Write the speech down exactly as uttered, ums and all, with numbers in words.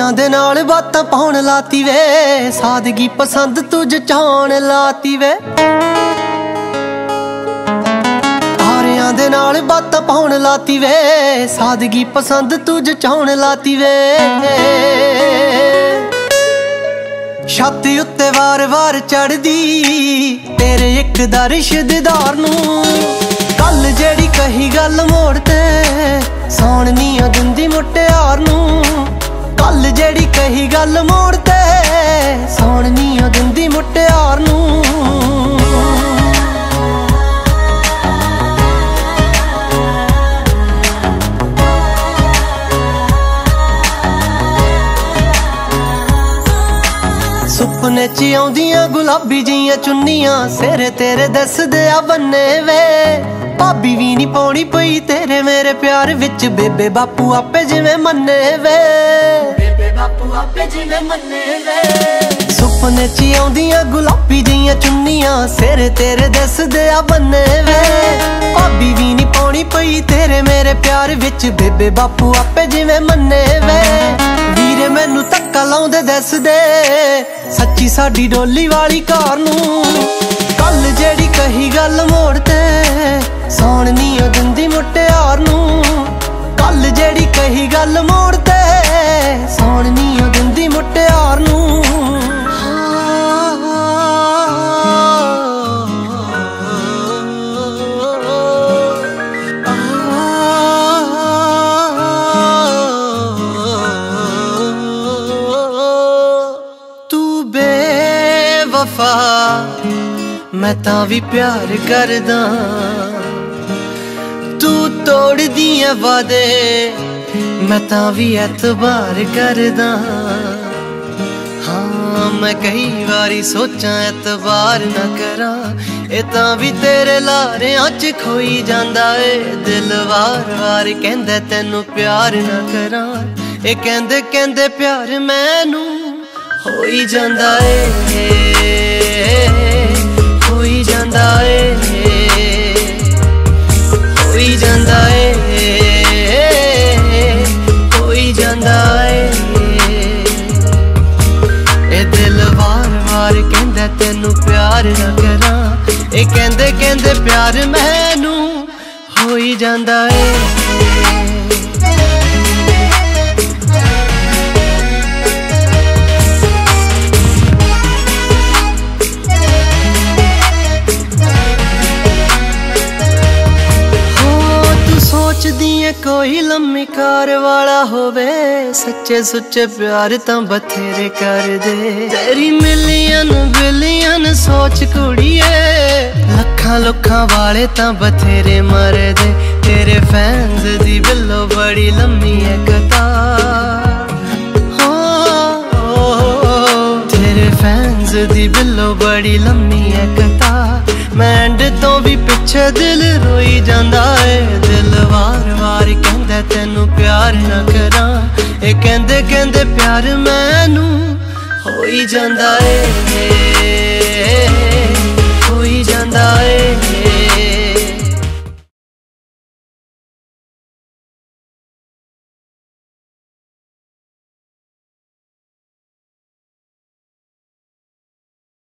तारियां दे नाल बातां पाउण लाती वे, सादगी पसंद तू जचाउण लाती वे। तारियां दे नाल बातां पाउण लाती वे, सादगी पसंद तू जचाउण लाती वे। छाती उत्ते वार वार चढ़दी तेरे इक दर्श दीदार नूं, गल जेड़ी कही गल मोड़ ते सौण नी दिंदी मुटियार नूं। गल जेड़ी कही गल मोड़ ते सौण नी दिंदी मुटियार नूं। सुपने च आउंदियां गुलाबी जियां चुन्नियां, सिर तेरे दसदे आ बन्ने वे। भाभी भी नी पौनी पई तेरे मेरे प्यार विच, बेबे बापू आपे जिवें मन्ने वे। बेबे बापू आपे जिवें मन्ने वे। सुपने च आउंदियां गुलाबी जियां चुन्नियां, सिर तेरे दसदे आ बन्ने वे। भाभी भी नी पौनी पई तेरे मेरे प्यार विच, बेबे बापू आपे जिवें मन्ने वे। वीरे मैनू धक्का लाउंदे दसदे सच्ची साडी डोली वाली कार नूं, गल जेड़ी कही गल मोड़ ते सौण नी दिंदी मुटियार नूं। गल जेड़ी कही गल मोड़ ते सौण नी दिंदी मुटियार नूं। वफा मैं तां भी प्यार करदा, तू तोड़ दिए वादे मैं तां भी एतबार करदा। हाँ मैं कई बारी सोचा एतबार ना करा, ए तां भी तेरे लारेआं च खोई जांदा ए। दिल वार वार कहंदा तैनू प्यार ना करा, ए कहंदे कहंदे प्यार मैनू होई जांदा ए, होई जांदा ए, होई जांदा ए, होई जांदा ए। ए दिल वार वार कहंदा तैनू प्यार ना करा, ए कहंदे कहंदे प्यार मैनू होई जांदा ए। सोचदी कोई लम्मी कार वाला होवे, सच्चे सुच्चे प्यार तां बथेरे कर दे। तेरी मिलियन बिलियन सोच कुड़िए, लखां लुखां वाले तां बथेरे मर दे। तेरे फैंस दी बिल्लो बड़ी लम्मी है कतार, तेरे फैंस दी बिल्लो बड़ी लम्मी है कतार। मैं एंड तो भी पिछे दिल रोई जांदा है, दिल वार वार कहंदा तैनू प्यार ना करा, ए कहंदे कहंदे प्यार मैनू होई जांदा है, होई जांदा है।